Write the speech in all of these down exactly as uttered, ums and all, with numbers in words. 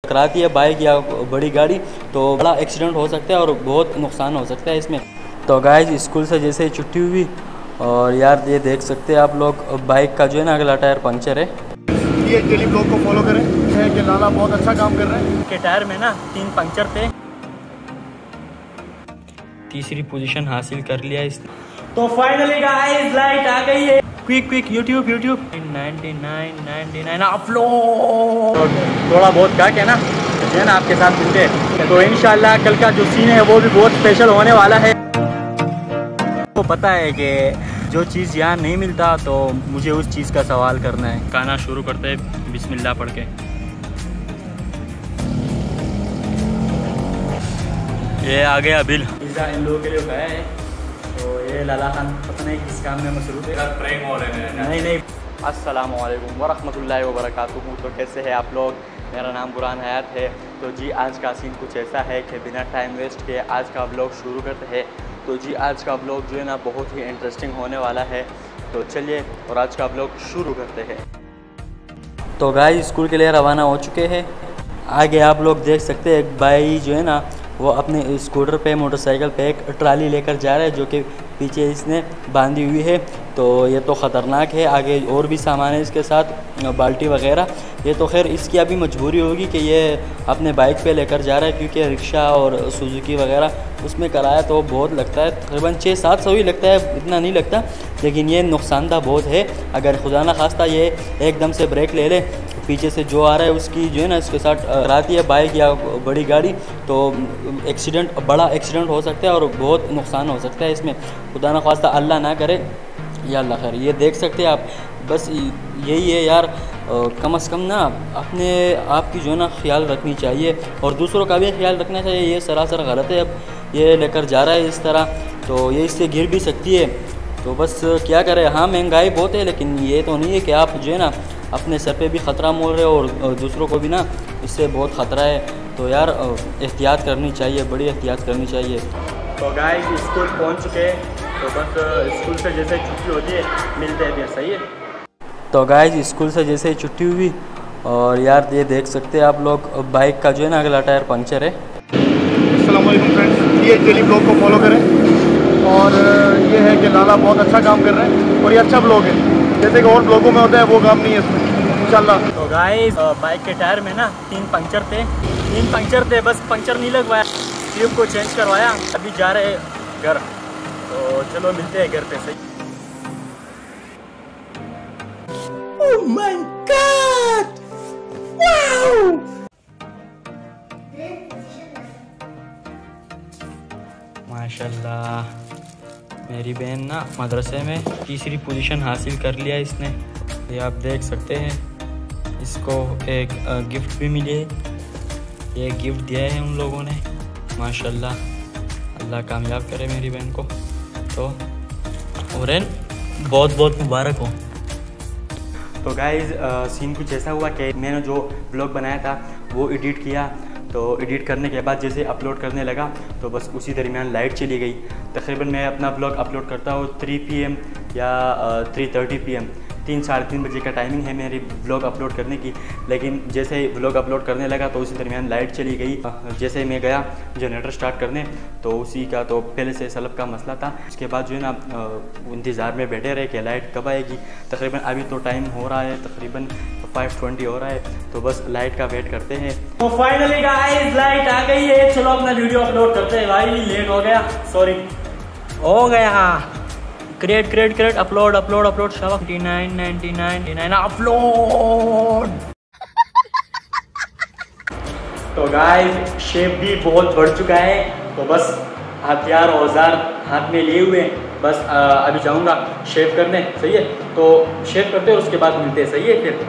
कराती है बाइक या बड़ी गाड़ी तो बड़ा एक्सीडेंट हो सकता है और बहुत नुकसान हो सकता है इसमें। तो गाइस स्कूल से जैसे ही छुट्टी हुई और यार ये देख सकते हैं आप लोग बाइक का जो है ना अगला टायर पंक्चर है। ये डेली ब्लॉग को फॉलो करें है कि लाला बहुत अच्छा काम कर रहे हैं। के टायर में ना तीन पंक्चर थे, तीसरी पोजीशन हासिल कर लिया इसने। तो फाइनली गाइस लाइट आ गई है। Quick quick YouTube YouTube ninety nine ninety nine upload. थोड़ा बहुत क्या क्या ना है ना आपके साथ मिलते हैं तो इंशाल्लाह कल का जो सीन है वो भी बहुत स्पेशल होने वाला है। तो पता है कि जो चीज़ यहाँ नहीं मिलता तो मुझे उस चीज़ का सवाल करना है। खाना शुरू करते हैं बिस्मिल्लाह पढ़ के। ये आ गया बिल, पिज़्ज़ा इन लोगों के लिए उठाया है। तो ये लाला खान पता नहीं किस काम में मसरूफ है। नहीं नहीं अस्सलाम वालेकुम वरहमतुल्लाहि वबरकातुहू। तो कैसे हैं आप लोग? मेरा नाम बुरहान हयात है। तो जी आज का सीन कुछ ऐसा है कि बिना टाइम वेस्ट किए आज का व्लॉग शुरू करते हैं। तो जी आज का व्लॉग जो है ना बहुत ही इंटरेस्टिंग होने वाला है। तो चलिए और आज का व्लॉग शुरू करते हैं। तो गाइस स्कूल के लिए रवाना हो चुके हैं। आगे आप लोग देख सकते हैं एक भाई जो है ना वो अपने स्कूटर पे मोटरसाइकिल पे एक ट्राली लेकर जा रहा है जो कि पीछे इसने बांधी हुई है। तो ये तो ख़तरनाक है। आगे और भी सामान है इसके साथ, बाल्टी वगैरह। ये तो खैर इसकी अभी मजबूरी होगी कि ये अपने बाइक पे लेकर जा रहा है क्योंकि रिक्शा और सुजुकी वगैरह उसमें किराया तो बहुत लगता है, तकरीबन छः सात सौ ही लगता है, इतना नहीं लगता। लेकिन ये नुकसानदा बहुत है। अगर खुदा न खास्ता ये एकदम से ब्रेक ले ले, पीछे से जो आ रहा है उसकी जो है ना इसके साथ टकराती है बाइक या बड़ी गाड़ी तो एक्सीडेंट बड़ा एक्सीडेंट हो सकता है और बहुत नुकसान हो सकता है इसमें। खुदा न खास्ता अल्लाह ना करे या अल्लाह खैर। ये देख सकते हैं आप, बस यही है यार, कम से कम ना अपने आप की जो है ना ख्याल रखनी चाहिए और दूसरों का भी ख्याल रखना चाहिए। ये सरासर गलत है। अब ये लेकर जा रहा है इस तरह तो ये इससे गिर भी सकती है। तो बस क्या करें। हाँ महंगाई बहुत है लेकिन ये तो नहीं है कि आप जो है ना अपने सर पे भी ख़तरा मोल रहे हो और दूसरों को भी ना इससे बहुत ख़तरा है। तो यार एहतियात करनी चाहिए, बड़ी एहतियात करनी चाहिए। तो गाइस स्कूल पहुंच चुके हैं तो बस स्कूल से जैसे छुट्टी होती है मिलते हैं फिर, सही है। तो गाइस स्कूल से जैसे ही छुट्टी हुई और यार ये देख सकते हैं आप लोग बाइक का जो है ना अगला टायर पंक्चर है। अस्सलाम वालेकुम फ्रेंड्स, ये डेली ब्लॉग को फॉलो करें और ये है कि लाला बहुत अच्छा काम कर रहे हैं और ये अच्छा ब्लॉग है। जैसे कि और ब्लॉगों में होता है वो काम नहीं है इसमें इंशाल्लाह। तो गाइस बाइक के टायर में ना तीन पंक्चर थे, तीन पंक्चर थे बस पंक्चर नहीं लगवाया, ट्यूब को चेंज करवाया। अभी जा रहे हैं घर तो चलो मिलते हैं घर पे, सही। Oh my God! Wow! माशाल्लाह मेरी बहन ना मदरसे में तीसरी पोजीशन हासिल कर लिया इसने। ये आप देख सकते हैं। इसको एक गिफ्ट भी मिली है, ये गिफ्ट दिया है उन लोगों ने। माशाल्लाह अल्लाह कामयाब करे मेरी बहन को। तो और बहुत बहुत मुबारक हो। तो गाइज़ सीन कुछ ऐसा हुआ कि मैंने जो ब्लॉग बनाया था वो एडिट किया। तो एडिट करने के बाद जैसे अपलोड करने लगा तो बस उसी दरमियान लाइट चली गई। तकरीबन मैं अपना ब्लॉग अपलोड करता हूँ थ्री पी एम या थ्री थर्टी पी एम, तीन साढ़े तीन बजे का टाइमिंग है मेरी ब्लॉग अपलोड करने की। लेकिन जैसे ही ब्लॉग अपलोड करने लगा तो उसी दरमियान लाइट चली गई। जैसे मैं गया जनरेटर स्टार्ट करने तो उसी का तो पहले से सलब का मसला था। उसके बाद जो है ना इंतज़ार में बैठे रहे कि लाइट कब आएगी। तकरीबन अभी तो टाइम हो रहा है तकरीबन फाइव ट्वेंटी हो रहा है तो बस लाइट का वेट करते हैं। तो फाइनली गाइस लाइट आ गई है। चलो अपना वीडियो अपलोड करते हैं। भाई लेट हो गया, सॉरी हो गया। Create create create upload upload upload ninety nine ninety nine ninety nine upload. तो गाइस शेप भी बहुत बढ़ चुका है तो बस हथियार औजार हाथ में लिए हुए हैं। बस आ, अभी जाऊंगा शेव करने, सही है। तो शेव करते हैं उसके बाद मिलते हैं, सही है फिर।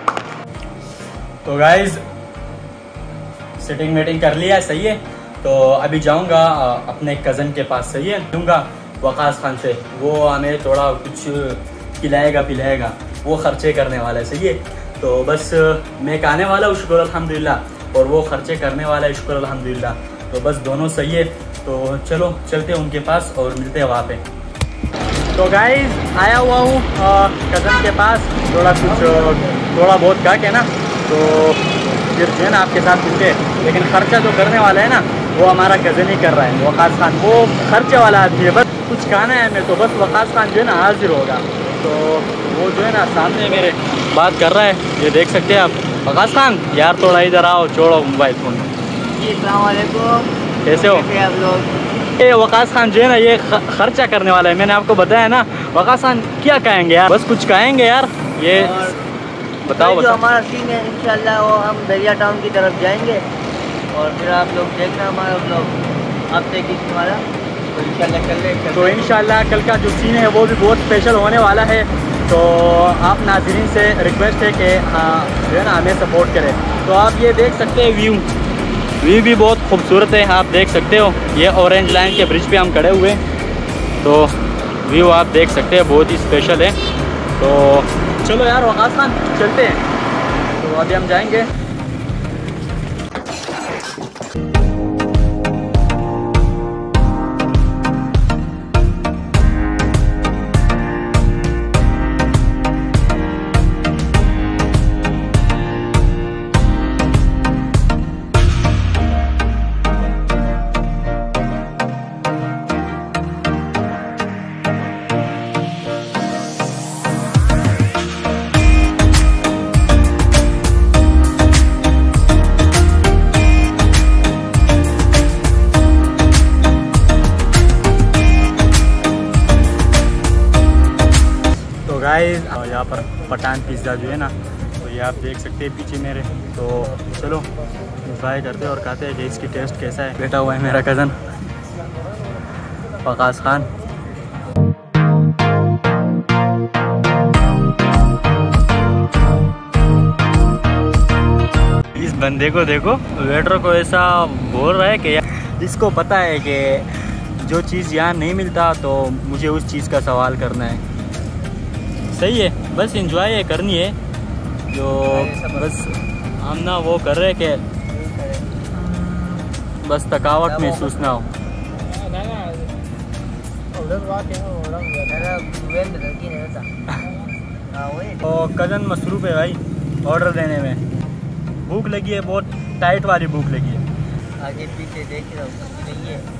तो गाइस सेटिंग वेटिंग कर लिया, सही है। तो अभी जाऊंगा अपने कज़न के पास, सही है। दूंगा वकास खान से, वो हमें थोड़ा कुछ खिलाएगा पिलाएगा, वो खर्चे करने वाला है, सही है। तो बस मैं खाने वाला हूँ शुक्र अल्हम्दुलिल्लाह और वो खर्चे करने वाला है शुक्र अल्हम्दुलिल्लाह। तो बस दोनों सही है। तो चलो चलते हैं उनके पास और मिलते हैं वहाँ पे। तो गाइस आया हुआ हूँ कज़न के पास, थोड़ा कुछ थोड़ा बहुत का क्या ना तो फिर जो है ना आपके साथ मिलते हैं। लेकिन ख़र्चा जो करने वाला है ना वो हमारा कज़न ही कर रहा है, वक़ास खान। वो खर्चे वाला आदमी है, बस कुछ खाना है हमें तो बस वक़ास खान जो है ना हाजिर होगा। तो वो जो है ना सामने मेरे बात कर रहा है, ये देख सकते हैं आप। वक़ास खान यार थोड़ा इधर आओ, छोड़ो मोबाइल फ़ोन। जी अस्सलाम वालेकुम, कैसे हो आप लोग? ये वक़ास खान जो है ना ये खर्चा करने वाला है, मैंने आपको बताया ना। वक़ास खान क्या कहेंगे यार, बस कुछ कहेंगे यार, ये बताओ। जो बताओ हमारा सीन है इंशाल्लाह वो हम दरिया टाउन की तरफ जाएंगे और फिर आप लोग देखना हमारा ब्लॉग हफ्ते की वाला, तो इंशाल्लाह कल ले तो इंशाल्लाह कल का जो सीन है वो भी बहुत स्पेशल होने वाला है। तो आप नाज़रीन से रिक्वेस्ट है कि हाँ जो है ना हमें सपोर्ट करें। तो आप ये देख सकते हैं व्यू व्यू भी बहुत खूबसूरत है, आप देख सकते हो। ये ऑरेंज लाइन के ब्रिज पे हम खड़े हुए हैं, तो व्यू आप देख सकते हैं बहुत ही स्पेशल है। तो चलो यार वक़ास खान चलते हैं, तो अभी हम जाएंगे। गाइस यहाँ पर पठान पिज़्ज़ा जो है ना, तो ये आप देख सकते हैं पीछे मेरे। तो चलो ट्राई करते हैं और खाते हैं कि इसकी टेस्ट कैसा है। बैठा हुआ है मेरा कज़न वक़ास खान। इस बंदे को देखो, वेटर को ऐसा बोल रहा है कि यार इसको पता है कि जो चीज़ यहाँ नहीं मिलता तो मुझे उस चीज़ का सवाल करना है। सही है, बस इंजॉय करनी है। जो बस हम ना वो कर रहे कि बस थकावट महसूस ना हो। तो कज़न मसरूफ़ है भाई ऑर्डर देने में, भूख लगी है, बहुत टाइट वाली भूख लगी है। आगे पीछे देख रहा हूँ नहीं है।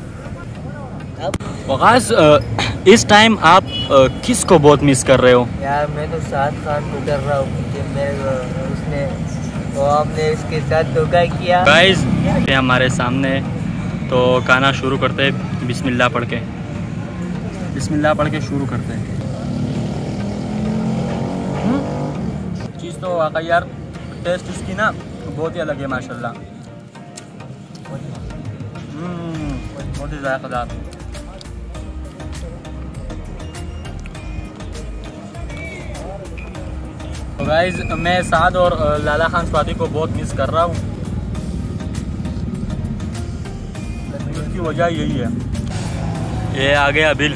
वक़ास इस टाइम आप किस को बहुत मिस कर रहे हो? यार मैं तो साद खान को कर रहा हूँ कि मेरे उसने तो आपने इसके साथ धोखा किया। गाइस ये हमारे सामने, तो खाना शुरू करते हैं बिस्मिल्लाह पढ़ के। बिस्मिल्लाह पढ़ के शुरू करते हैं। चीज़ तो वाकई यार टेस्ट इसकी ना बहुत ही अलग है माशाल्लाह। बहुत ही जायकेदार। तो गाइस मैं साद और लाला खान स्वाति को बहुत मिस कर रहा हूँ। उसकी वजह यही है। ये आ गया बिल।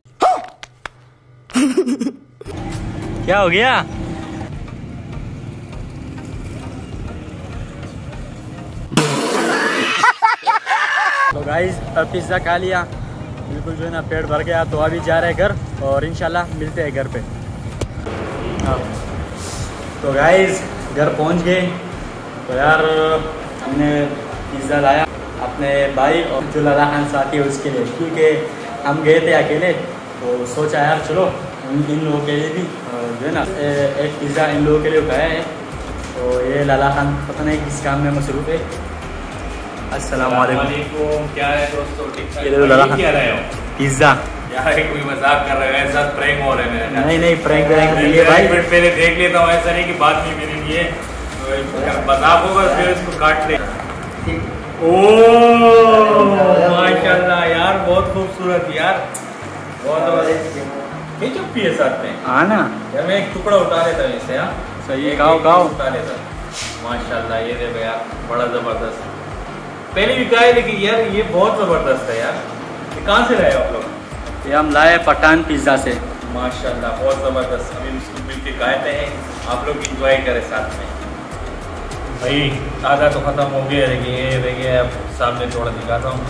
क्या हो गया? तो गाइस पिज़्ज़ा खा लिया, बिल्कुल जो है ना पेट भर गया। तो अभी जा रहे हैं घर और इंशाल्लाह मिलते हैं घर पे। हाँ तो गाइस घर पहुंच गए। तो यार हमने पिज़्ज़ा लाया अपने भाई और जो लाला खान साथी है उसके लिए, क्योंकि हम गए थे अकेले। तो सोचा यार चलो इन लोगों के लिए भी जो है ना एक पिज़्ज़ा इन लोगों के लिए उठाया है। तो ये लाला खान पता नहीं किस काम में मसरूफ़ है। अस्सलाम वालेकुम। क्या है दोस्तों, ठीक ये लो लाला खान क्या रहे हो? पिज़्ज़ा। यार कोई मजाक कर रहे हो, ऐसा प्रैंक हो रहा है मेरे साथ। नहीं नहीं प्रैंक करेंगे भाई। मिनट पहले देख लेता हूँ, ऐसा नहीं कि बात नहीं मेरी लिए तो मजाक होगा फिर इसको काट ले। ओह माशाल्लाह यार बहुत खूबसूरत यार, बहुत केचप भी है साथ में। हाँ ना यार मैं एक टुकड़ा उठा लेता हूँ इससे। हाँ सही है, खाओ खाओ। उठा लेता माशाल्लाह। ये देखो यार बड़ा जबरदस्त, पहले भी कहा है लेकिन यार ये बहुत जबरदस्त है यार। ये कहाँ से लाए आप लोग? ये हम लाए पठान पिज़्ज़ा से। माशाल्लाह बहुत ज़बरदस्त। अभी उसको मिल के खाते हैं, आप लोग इंजॉय करें साथ में। भाई आधा तो ख़त्म हो गया, लेकिन ये देखिए अब सामने थोड़ा दिखाता हूँ।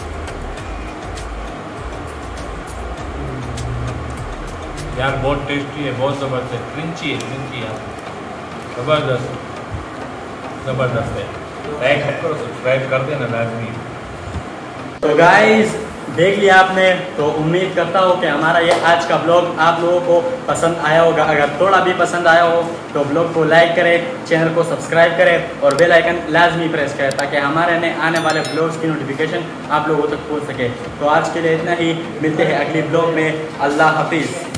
यार बहुत टेस्टी है, बहुत ज़बरदस्त है, क्रंची है, क्रंची यार ज़बरदस्त। ज़बरदस्त है। लाइक करो, सब्सक्राइब कर देना लाजमी। तो गाइस देख लिया आपने, तो उम्मीद करता हूँ कि हमारा ये आज का ब्लॉग आप लोगों को पसंद आया होगा। अगर थोड़ा भी पसंद आया हो तो ब्लॉग को लाइक करें, चैनल को सब्सक्राइब करें और बेल आइकन लाजमी प्रेस करें ताकि हमारे नए आने वाले ब्लॉग्स की नोटिफिकेशन आप लोगों तक पहुँच सके। तो आज के लिए इतना ही, मिलते हैं अगली ब्लॉग में। अल्लाह हाफिज़।